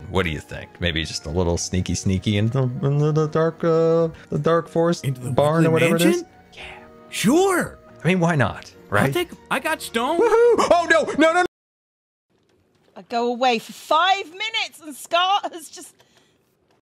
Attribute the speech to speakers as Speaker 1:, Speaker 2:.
Speaker 1: What do you think? Maybe just a little sneaky in the dark forest
Speaker 2: Into the
Speaker 1: barn or whatever
Speaker 2: mansion?
Speaker 1: it is.
Speaker 2: Yeah. Sure.
Speaker 1: I mean, why not? Right?
Speaker 2: I got stone.
Speaker 1: Woohoo! Oh no!
Speaker 3: I go away for 5 minutes and Scar has just